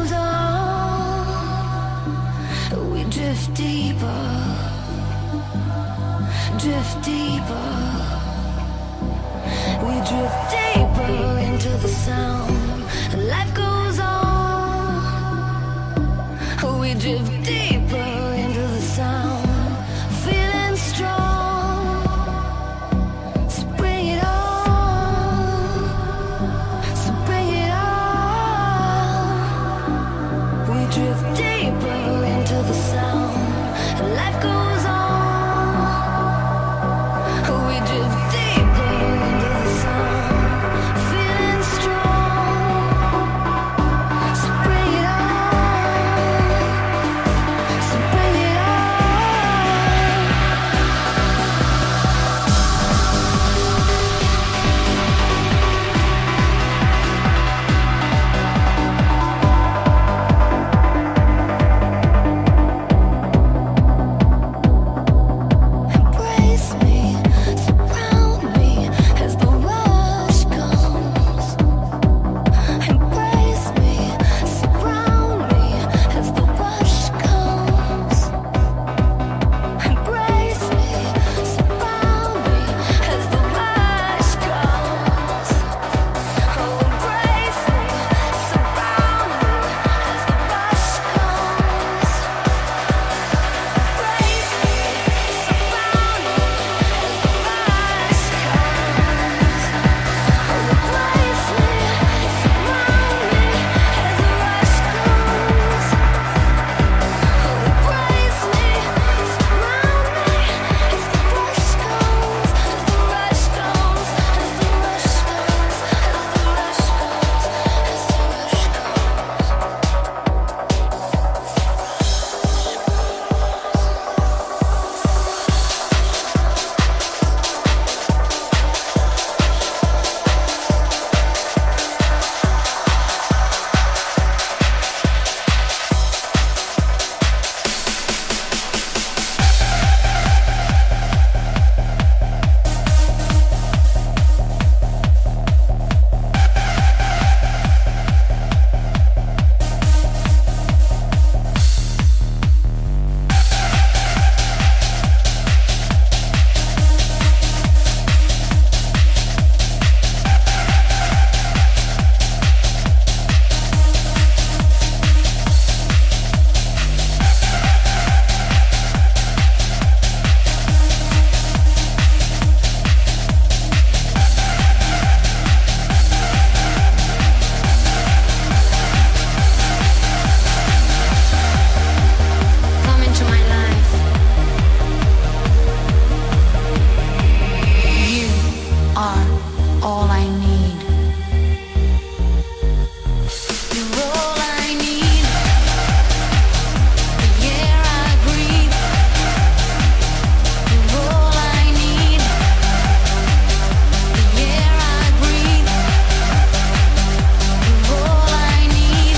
goes on, we drift deeper, drift deeper. We drift deeper into the sound. Life goes on, we drift deeper into the sound. Feeling strong, so bring it on, so bring it on. We drift deeper into the sound. Life goes on, we drift deeper into the sound. Feeling strong, so bring it on, so bring it on. Embrace me, surround me as the rush comes. Embrace me, surround me as the rush comes. Embrace me, surround me as the rush comes. Oh, embrace me, surround me as the rush comes. Embrace me, surround me as the rush comes. Oh, embrace me, surround me as the rush comes. Oh, embrace me, surround me as the rush comes. As the rush comes, as the rush comes, as the rush comes, as the rush come into my life. You are all I need. You're all I need. The air I breathe. You're all I need. The air I breathe. You're all I need.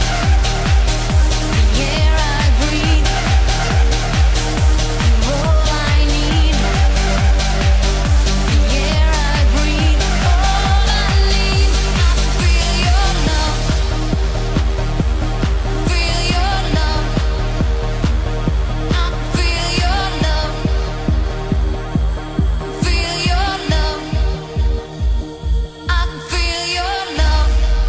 The air I breathe. You're all I need. The air I breathe. All I need. I feel your love. Feel your love. I feel your love. Feel your love. I feel your love.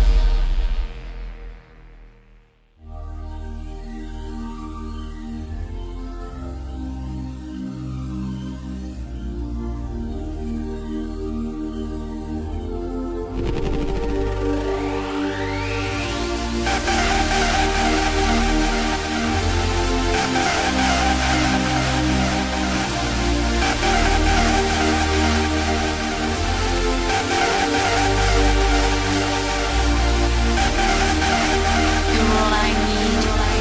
You're all I need.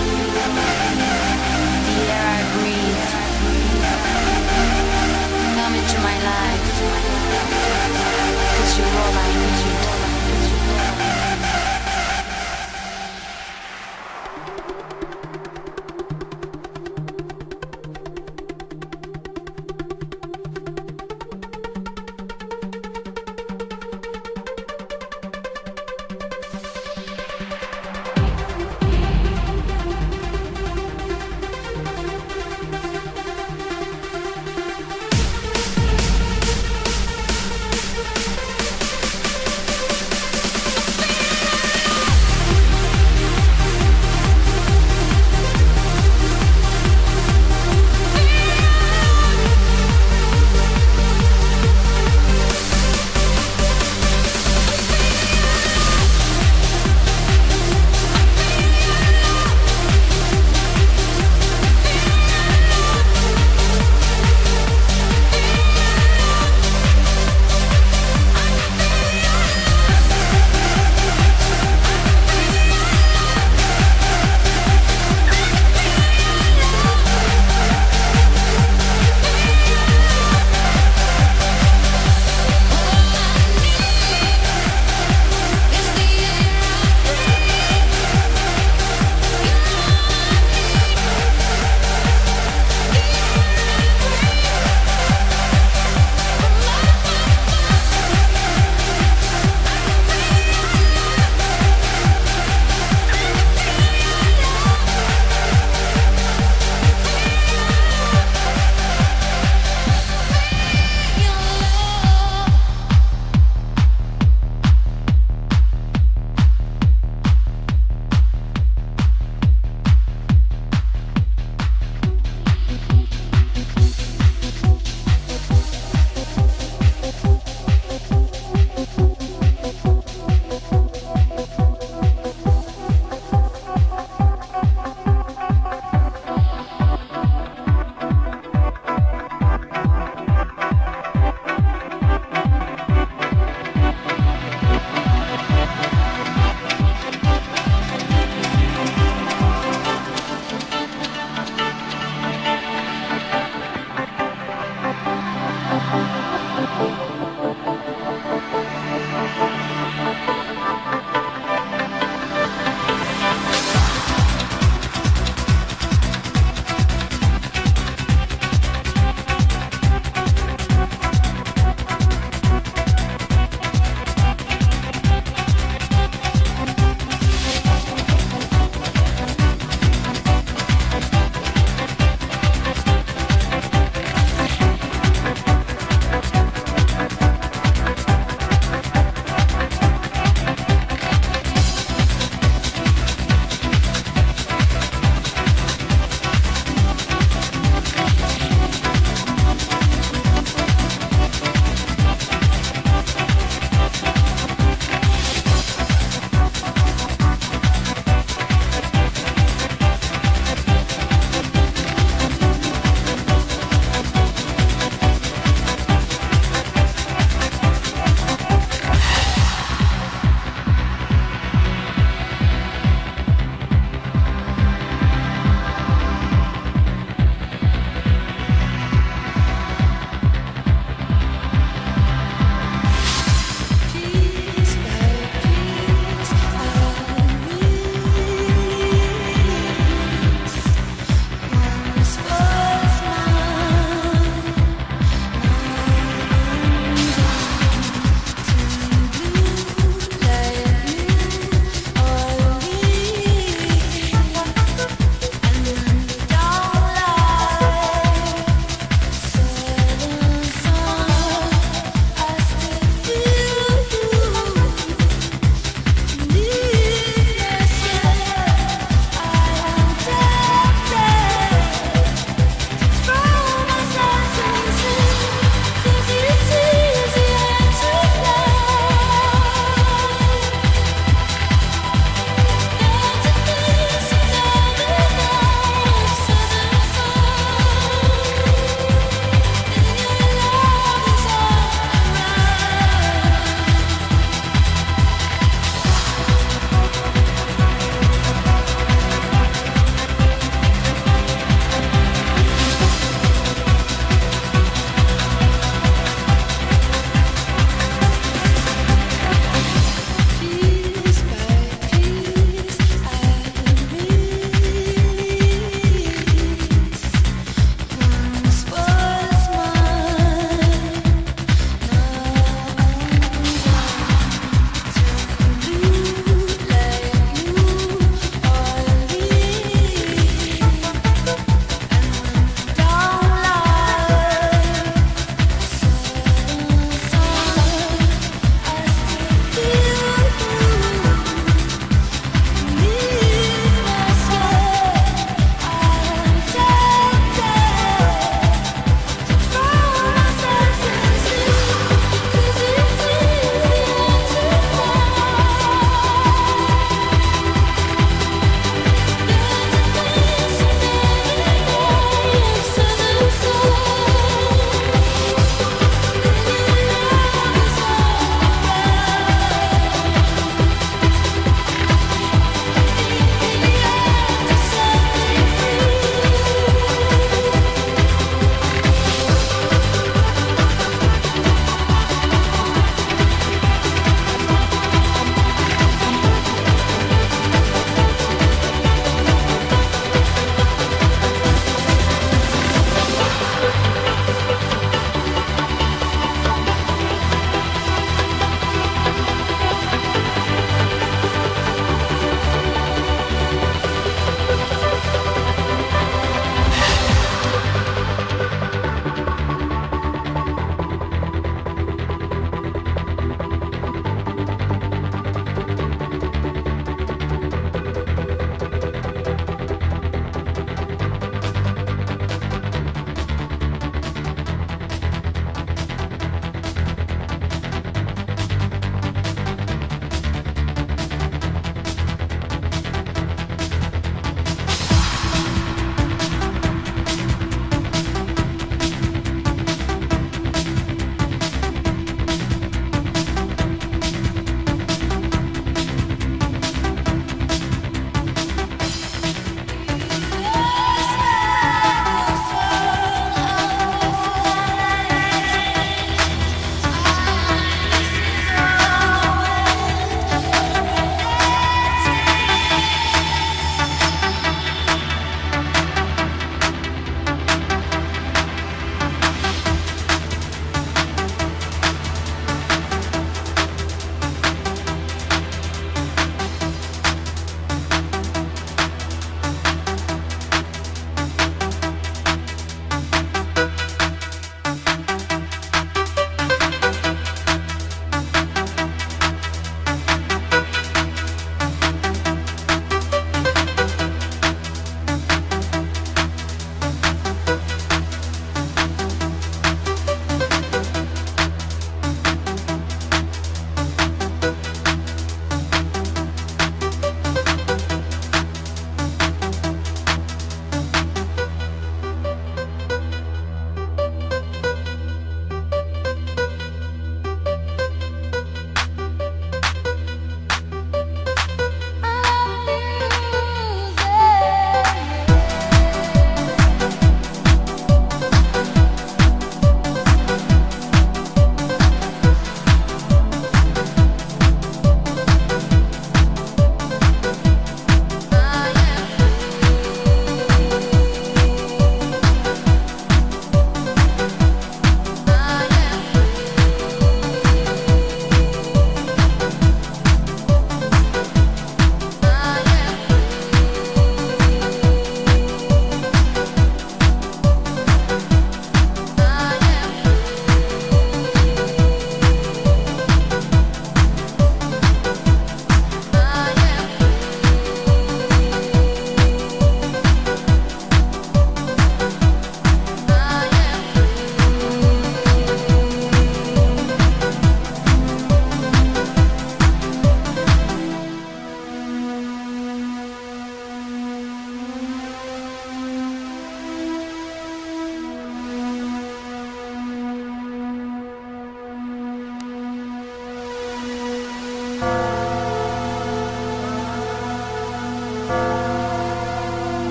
The air I breathe. Come into my life. 'Cause you're all I need.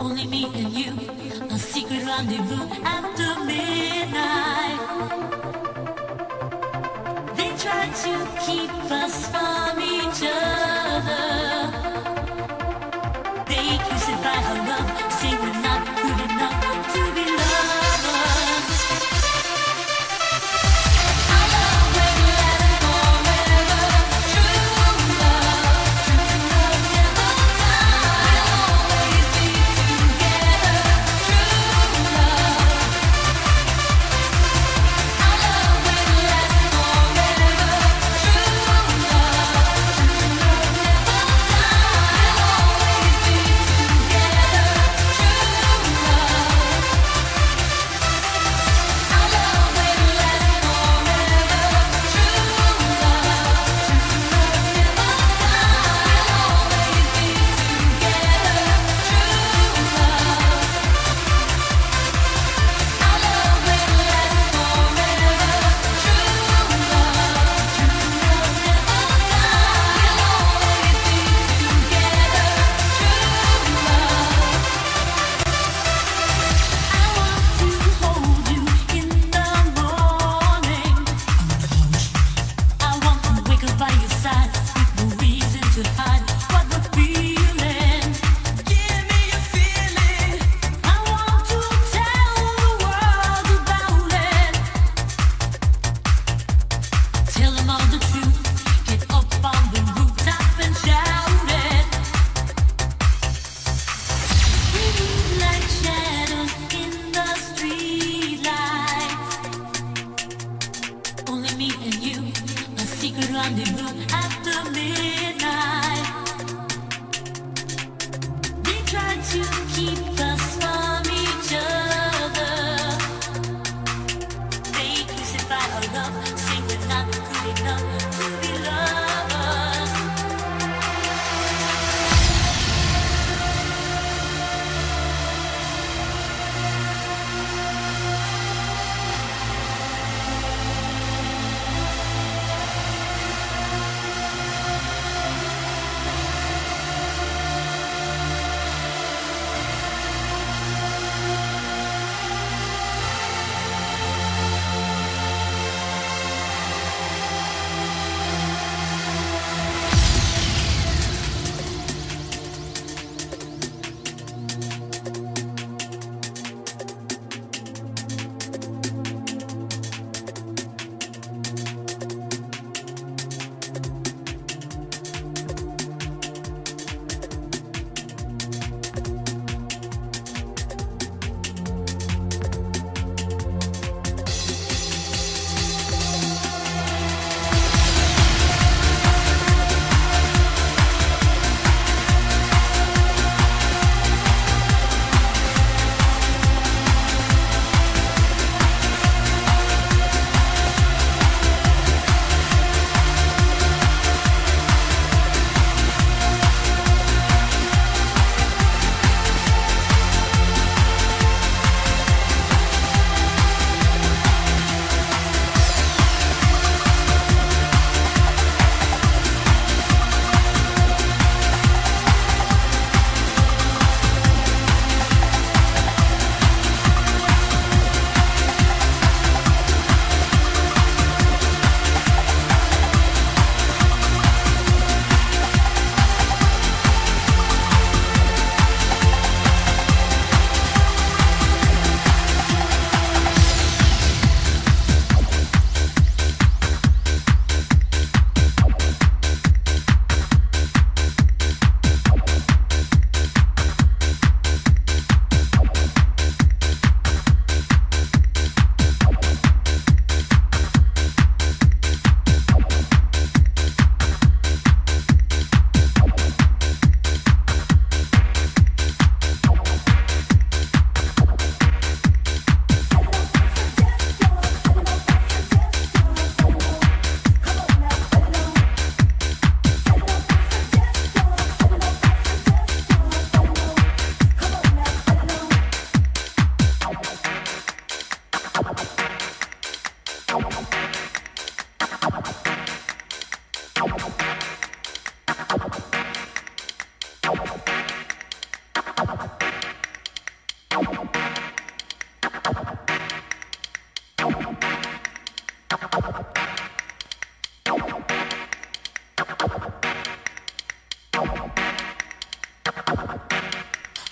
only me and you, a secret rendezvous after midnight. They try to keep us from each other. They crucify her love, say we're not good enough to be lovers. Our love will last forever. True love never dies. We'll always be together. True love. Our love will last forever. True love never dies. We'll always be together. True love.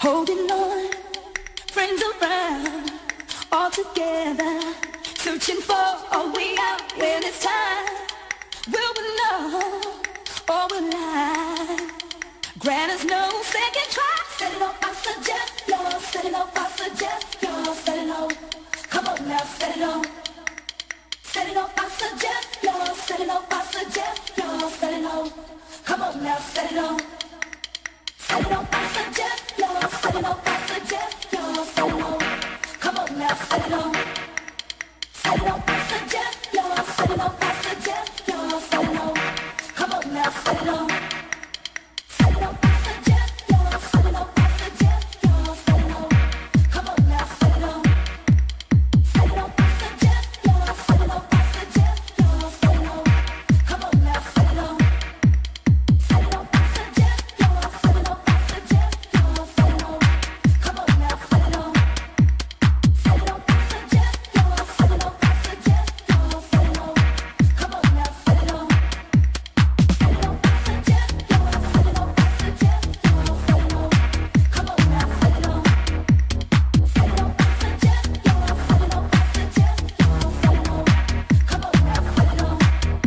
holding on, friends around, all together, searching for a way out when it's time. Will we know or will I? Grant us no second try. Set it off, I suggest yours. Set it off, I suggest yours. Set it off. Come on now, set it off. Set it off, I suggest yours. Set it off, I suggest yours. Set it off. Come on now, set it off. Set it off, I suggest yours. Set it off, I suggest yours. Set it off. Come on now, set it off. Set it off, I suggest yours. Set it off, I suggest yours. Set it off. Come on now, set it off. Set it off, I suggest yours. Set it off, I suggest yours. Set it off. Come on now, set it off. Set it off, I suggest yours. Set it off, I suggest yours. Set it off. Come on now, set it off. Set it off, I suggest yours. Set it off, I suggest yours. Set it off. Come on now, set it off. Set it off, I suggest yours. Set it off, I suggest yours. Set it off. Come on now, set it off. Set it off, I suggest yours. Set it off, I suggest yours. Set it off. Come on now, set it off. Set it off, I suggest yours. Set it off, I suggest yours. Set it off. Come on now, set it off.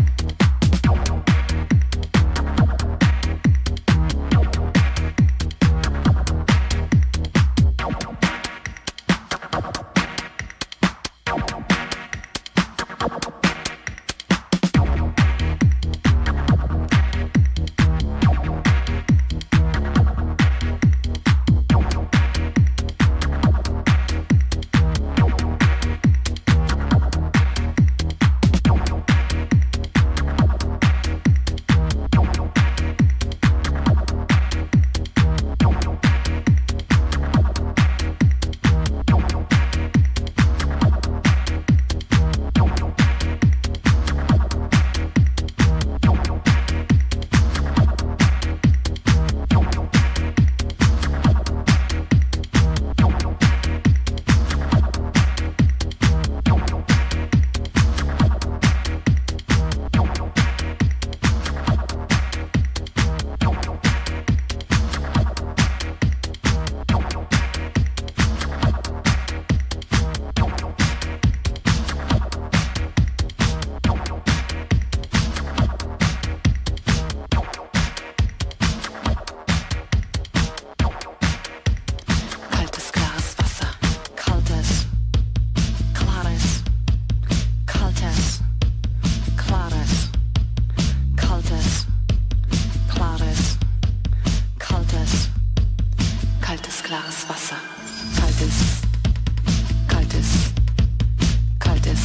Kaltes, klares Wasser. Kaltes, klares. Kaltes, klares. Kaltes, klares. Kaltes, kaltes, klares Wasser. Kaltes, kaltes, kaltes.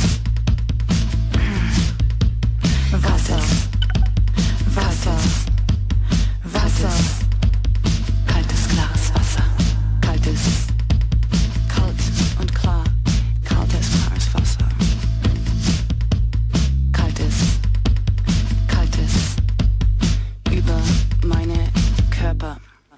Wasser, Wasser, Wasser. Kaltes, klares Wasser. Kaltes, kalt und klar. Kaltes, klares Wasser. Kaltes, kaltes. Über meine Körper.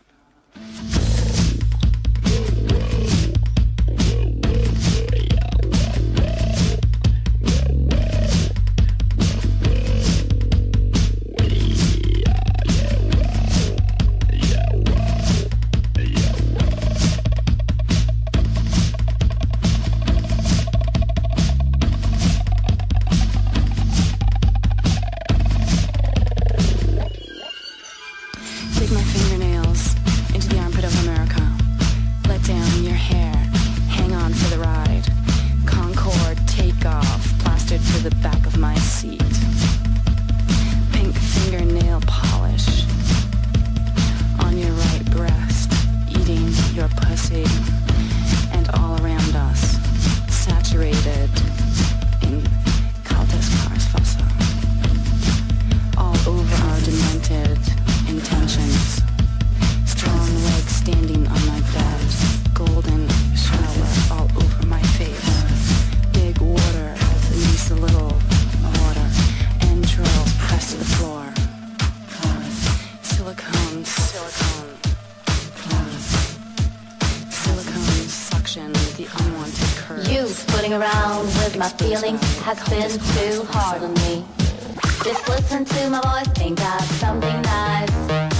Dig my fingernails into the armpit of America. Let down your hair, hang on for the ride. Concorde, take off, plastered to the back of my seat. Pink fingernail polish on your right breast, eating your pussy. And all around us, saturated in kaltes, klares Wasser. All over our demented intentions. Strong legs standing on my bed. Golden shower all over my face. Big water release a little water. Intro press to the floor. Silicone, silicone. Silicone suction the unwanted curves. You fooling around with my feelings has been too hard on me. Just listen to my voice, ain't got something nice.